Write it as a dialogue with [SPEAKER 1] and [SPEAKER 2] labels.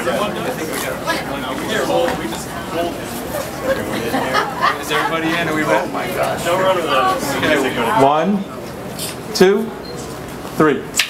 [SPEAKER 1] Is everybody in? Are we ready?
[SPEAKER 2] Oh my gosh. No run of those.
[SPEAKER 1] Okay.
[SPEAKER 3] 1, 2, 3.